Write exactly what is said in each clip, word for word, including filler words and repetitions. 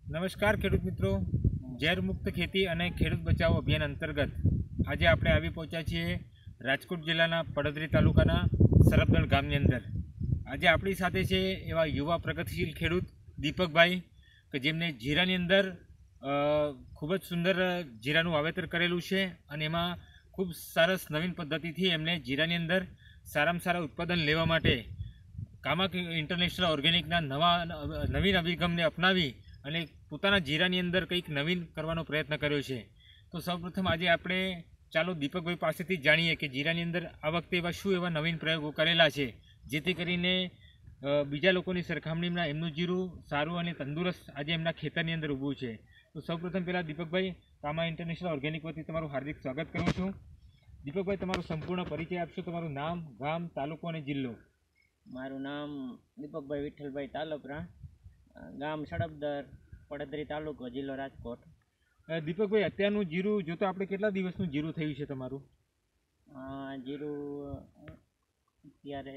નમસ્કાર ખેડૂત મિત્રો, ઝેર મુક્ત ખેતી અને ખેડૂત બચાવો અભિયાન અંતર્ગત આજે આપણે આવી પહોંચ્યા છીએ રાજકોટ જિલ્લાના પડદરી તાલુકાના સરબદળ ગામની અંદર। આજે આપણી સાથે છે એવા યુવા પ્રગતિશીલ ખેડૂત દીપકભાઈ કે જેમને જીરાની અંદર ખૂબ જ સુંદર જીરાનું વાવેતર કરેલું છે અને એમાં ખૂબ સરસ નવીન પદ્ધતિથી એમને જીરાની અંદર સારામાં સારા ઉત્પાદન લેવા માટે કામા ઇન્ટરનેશનલ ઓર્ગેનિકના નવા નવીન અભિગમને અપનાવી અને પોતાના જીરાની અંદર કંઈક નવીન કરવાનો પ્રયત્ન કર્યો છે। તો સૌપ્રથમ આજે આપણે ચાલો દીપકભાઈ પાસેથી જાણીએ કે જીરાની અંદર આ વખતે એવા શું એવા નવીન પ્રયોગો કરેલા છે જેથી કરીને બીજા લોકોની સરખામણીમાં એમનું જીરું સારું અને તંદુરસ્ત આજે એમના ખેતરની અંદર ઊભું છે। તો સૌપ્રથમ પહેલાં દીપકભાઈ કામા ઇન્ટરનેશનલ ઓર્ગેનિક વતી તમારું હાર્દિક સ્વાગત કરું છું। દીપકભાઈ, તમારો સંપૂર્ણ પરિચય આપશો, તમારું નામ, ગામ, તાલુકો અને જિલ્લો? મારું નામ દીપકભાઈ વિઠ્ઠલભાઈ તાલોપરા, ગામ સડબદર, પડદરી તાલુકો, જિલ્લો રાજકોટ। દીપકભાઈ, અત્યારનું જીરું જો તો આપણે કેટલા દિવસનું જીરું થયું છે તમારું? જીરું અત્યારે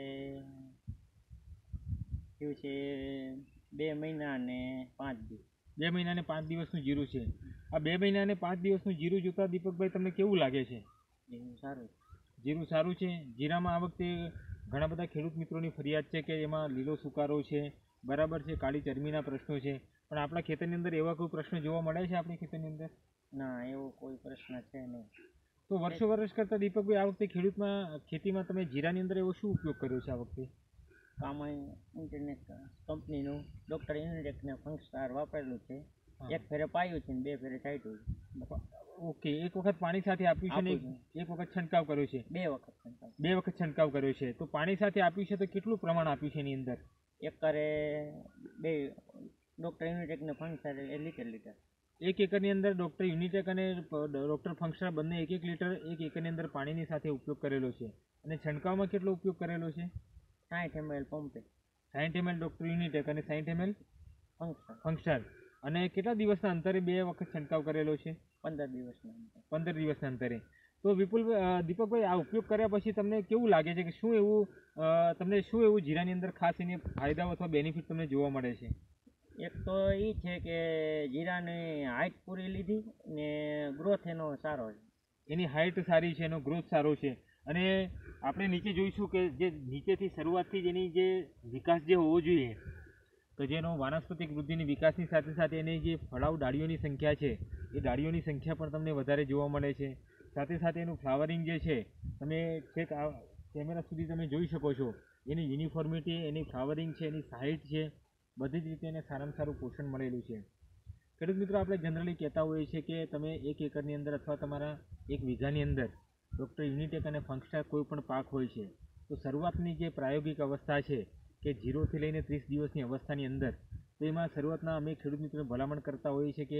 થયું છે બે મહિના અને પાંચ દિવસ બે મહિના અને પાંચ દિવસનું જીરું છે। આ બે મહિના અને પાંચ દિવસનું જીરું જોતા દીપકભાઈ તમને કેવું લાગે છે? જીરું સારું જીરું સારું છે। જીરામાં આ વખતે ઘણા બધા ખેડૂત મિત્રોની ફરિયાદ છે કે એમાં લીલો સુકારો છે, બરાબર છે, કાળી ચરમીના પ્રશ્નો છે, પણ આપણા ખેતરની અંદર એવા કોઈ પ્રશ્નો જોવા મળે છે આપણી ખેતરની અંદર? ના, એવો કોઈ પ્રશ્ન છે નહીં। તો વર્ષો વર્ષ કરતાં દીપકભાઈ આ વખતે ખેડૂતમાં ખેતીમાં તમે જીરાની અંદર એવો શું ઉપયોગ કર્યો છે આ વખતે? કામા ઇન્ટરનેટ કંપનીનું ડૉક્ટર ઇન્ડેક્સને ફંક્સ્ટાર વાપરેલું છે। એક ફેરે પાયું છે ને બે ફેરે છાંટ્યું છે। ઓકે, એક વખત પાણી સાથે આપ્યું છે ને એક વખત છંટકાવ કર્યો છે? બે વખત છંટકાવ બે વખત છંટકાવ કર્યો છે। તો પાણી સાથે આપ્યું છે તો કેટલું પ્રમાણ આપ્યું છે એની અંદર? એકરે બે ડૉક્ટર યુનિટેકને ફંક્સ્ટાર એ લીટર લીટર એક એકરની અંદર ડૉક્ટર યુનિટેક અને ડૉક્ટર ફંક્સ્ટાર બંને એક એક લીટર એક એકરની અંદર પાણીની સાથે ઉપયોગ કરેલો છે। અને છંટકાવમાં કેટલો ઉપયોગ કરેલો છે? સાઠ એમએલ પંપે સાઠ એમએલ ડૉક્ટર યુનિટેક અને સાઠ એમએલ ફંક્સ્ટાર ફંક્સ્ટાર અને કેટલા દિવસના અંતરે બે વખત છંટકાવ કરેલો છે? પંદર દિવસના અંતરે પંદર દિવસના અંતરે। તો વિપુલ દીપકભાઈ, આ ઉપયોગ કર્યા પછી તમને કેવું લાગે છે કે શું એવું તમને શું એવું જીરાની અંદર ખાસ એને ફાયદાઓ અથવા બેનિફિટ તમને જોવા મળે છે? એક તો એ છે કે જીરાની હાઇટ પૂરી લીધી ને ગ્રોથ એનો સારો છે। એની હાઇટ સારી છે, એનો ગ્રોથ સારો છે અને આપણે નીચે જોઈશું કે જે નીચેથી શરૂઆતથી જ એની જે વિકાસ જે હોવો જોઈએ તો જેનો વાનસ્પતિક વૃદ્ધિની વિકાસની સાથે સાથે એની જે ફળાઉ ડાળીઓની સંખ્યા છે એ ડાળીઓની સંખ્યા પણ તમને વધારે જોવા મળે છે। સાથે સાથે એનું ફ્લાવરિંગ જે છે તમે છેક આ કેમેરા સુધી તમે જોઈ શકો છો, એની યુનિફોર્મિટી, એની ફ્લાવરિંગ છે, એની હાઇટ છે, બધી જ રીતે એને સારામાં સારું પોષણ મળેલું છે। ખેડૂત મિત્રો, આપણે જનરલી કહેતા હોઈએ છીએ કે તમે એક એકરની અંદર અથવા તમારા એક વીઘાની અંદર ડૉક્ટર યુનિટેક અને ફંક્સ્ટાર કોઈ પણ પાક હોય છે તો શરૂઆતની જે પ્રાયોગિક અવસ્થા છે કે ઝીરોથી લઈને ત્રીસ દિવસની અવસ્થાની અંદર તો એમાં શરૂઆતના અમે ખેડૂત મિત્રોને ભલામણ કરતા હોઈએ છીએ કે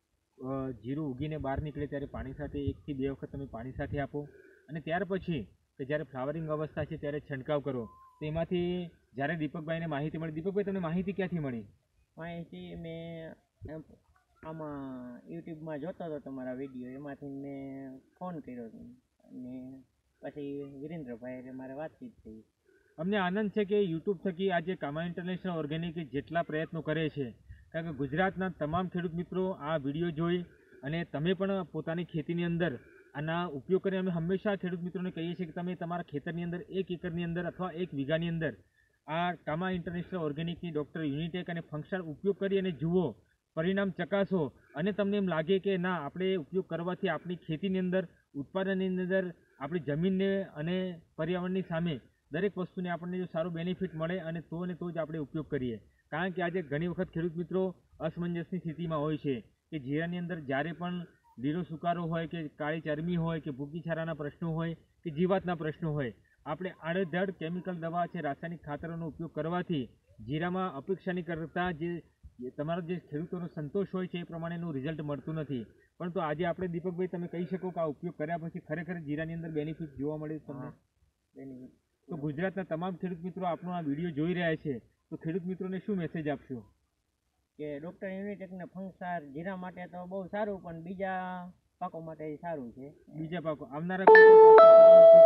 જીરું ઉગીને બહાર નીકળે ત્યારે પાણી સાથે એકથી બે વખત તમે પાણી સાથે આપો અને ત્યાર પછી કે જ્યારે ફ્લાવરિંગ અવસ્થા છે ત્યારે છંટકાવ કરો। તો એમાંથી જ્યારે દીપકભાઈને માહિતી મળી, દીપકભાઈ તમને માહિતી ક્યાંથી મળી? માહિતી મેં આમાં યુટ્યુબમાં જોતો હતો તમારા વિડીયો, એમાંથી મેં ફોન કર્યો હતો અને પછી વિરેન્દ્રભાઈ મારે વાતચીત થઈ। અમને આનંદ છે કે યુટ્યુબ થકી આજે કામા ઇન્ટરનેશનલ ઓર્ગેનિક જેટલા પ્રયત્નો કરે છે, કારણ કે ગુજરાતના તમામ ખેડૂત મિત્રો આ વિડીયો જોઈ અને તમે પણ પોતાની ખેતીની અંદર આના ઉપયોગ કરીને અમે હંમેશા ખેડૂત મિત્રોને કહીએ છીએ કે તમે તમારા ખેતરની અંદર એક એકરની અંદર અથવા એક વીઘાની અંદર આ કામા ઇન્ટરનેશનલ ઓર્ગેનિકની ડૉક્ટર યુનિટેક અને ફંક્સ્ટાર ઉપયોગ કરી અને જુઓ, પરિણામ ચકાસો અને તમને એમ લાગે કે ના, આપણે ઉપયોગ કરવાથી આપણી ખેતીની અંદર ઉત્પાદનની અંદર આપણી જમીનને અને પર્યાવરણની સામે દરેક વસ્તુને આપણને જો સારું બેનિફિટ મળે અને તો ને તો જ આપણે ઉપયોગ કરીએ। કારણ કે આજે ઘણી વખત ખેડૂત મિત્રો અસમંજસની સ્થિતિમાં હોય છે કે જીરાની અંદર જ્યારે પણ લીલો સુકારો હોય કે કાળી ચરમી હોય કે ભૂકીછારાના પ્રશ્નો હોય કે જીવાતના પ્રશ્નો હોય, આપણે આડેધડ કેમિકલ દવા છે, રાસાયણિક ખાતરોનો ઉપયોગ કરવાથી જીરામાં અપેક્ષાની કરતાં જે તમારો જે ખેડૂતોનો સંતોષ હોય છે એ પ્રમાણેનું રિઝલ્ટ મળતું નથી। પરંતુ આજે આપણે દીપકભાઈ તમે કહી શકો કે આ ઉપયોગ કર્યા પછી ખરેખર જીરાની અંદર બેનિફિટ જોવા મળે તમને બેનિફિટ? તો ગુજરાતના તમામ ખેડૂત મિત્રો આપણો આ વિડીયો જોઈ રહ્યા છે તો ખેડૂત મિત્રોને શું મેસેજ આપશો? કે ડૉક્ટર યુનિટેકને ફંક્સ્ટાર જીરા માટે તો બહુ સારું, પણ બીજા પાકો માટે સારું છે। બીજા પાકો આવનારા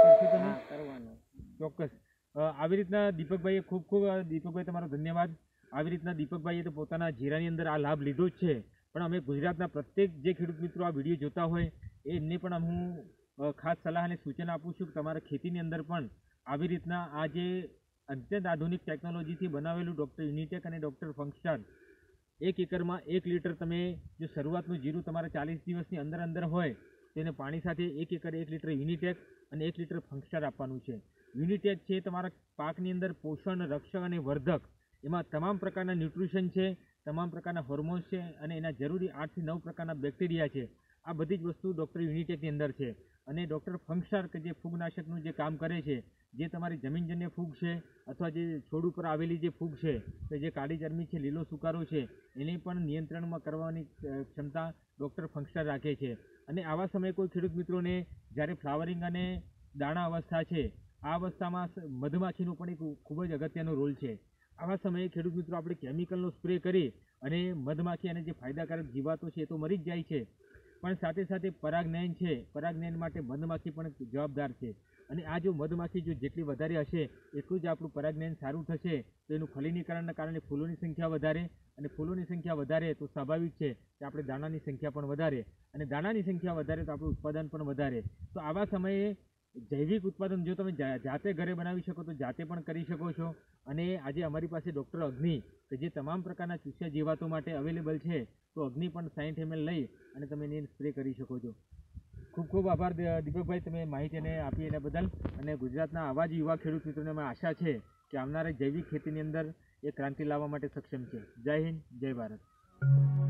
કરવાનું ચોક્કસ। આવી રીતના દીપકભાઈએ ખૂબ ખૂબ દીપકભાઈ તમારો ધન્યવાદ। આવી રીતના દીપકભાઈએ તો પોતાના જીરાની અંદર આ લાભ લીધો જ છે, પણ અમે ગુજરાતના પ્રત્યેક જે ખેડૂત મિત્રો આ વિડીયો જોતા હોય એ એમને પણ હું અ, ખાસ સલાહ અને સૂચન આપું છું કે તમારા ખેતીની અંદર પણ આવી રીતના આ જે અત્યંત આધુનિક ટેકનોલોજીથી બનાવેલું ડૉક્ટર યુનિટેક અને ડૉક્ટર ફંક્સ્ટાર એક એકરમાં એક લીટર તમે જો શરૂઆતનું જીરું તમારા ચાલીસ દિવસની અંદર અંદર હોય તો એને પાણી સાથે એક એકર એક લીટર યુનિટેક અને એક લીટર ફંક્સ્ટાર આપવાનું છે. યુનિટેક છે તમારા પાકની અંદર પોષણ, રક્ષક અને વર્ધક એમાં તમામ પ્રકારના ન્યુટ્રિશન છે, તમામ પ્રકારના હોર્મોન્સ છે અને એના જરૂરી આઠથી નવ પ્રકારના બેક્ટેરિયા છે. આ બધી જ વસ્તુ ડૉક્ટર યુનિટેકની અંદર છે. અને ડૉક્ટર ફંક્સ્ટાર કે જે ફૂગનાશકનું જે કામ કરે છે, જે તમારી જમીનજન્ય ફૂગ છે અથવા જે છોડ ઉપર આવેલી જે ફૂગ છે કે જે કાળી ચરમી છે, લીલો સુકારો છે, એને પણ નિયંત્રણમાં કરવાની અ, ક્ષમતા ડૉક્ટર ફંક્સ્ટાર રાખે છે. અને આવા સમયે કોઈ ખેડૂત મિત્રોને જ્યારે ફ્લાવરિંગ અને દાણા અવસ્થા છે, આ અવસ્થામાં સ- મધમાખીનો પણ એક ખૂબ જ અગત્યનો રોલ છે. આવા સમયે ખેડૂત મિત્રો આપણે કેમિકલનો સ્પ્રે કરી અને મધમાખી અને જે ફાયદાકારક જીવાતો છે એ તો મરી જ જાય છે, પણ સાથે સાથે પરાગનયન છે, પરાગનયન માટે મધમાખી પણ જવાબદાર છે. અને આ જો મધમાખી જો જેટલી વધારે હશે એટલું જ આપણું પરાગનયન સારું થશે, તો એનું ફલીનીકરણના કારણે ફૂલોની સંખ્યા વધારે, અને ફૂલોની સંખ્યા વધારે તો સ્વાભાવિક છે કે આપણે દાણાની સંખ્યા પણ વધારે, અને દાણાની સંખ્યા વધારે તો આપણું ઉત્પાદન પણ વધારે. તો આવા સમયે જૈવિક ઉત્પાદન જો તમે જા- જાતે ઘરે બનાવી શકો તો જાતે પણ કરી શકો છો. અને આજે અમારી પાસે ડૉક્ટર અગ્નિ કે જે તમામ પ્રકારના ચૂસ્યા જીવાતો માટે અવેલેબલ છે, તો અગ્નિ પણ સાઠ એમએલ લઈ અને તમે એને સ્પ્રે કરી શકો છો. ખૂબ ખૂબ આભાર દ- દીપકભાઈ, તમે માહિતીને આપી એના બદલ. અને ગુજરાતના આવા જ યુવા ખેડૂત મિત્રોને અમે આશા છે કે આવનારા જૈવિક ખેતીની અંદર એ ક્રાંતિ લાવવા માટે સક્ષમ છે. જય હિન્દ, જય ભારત.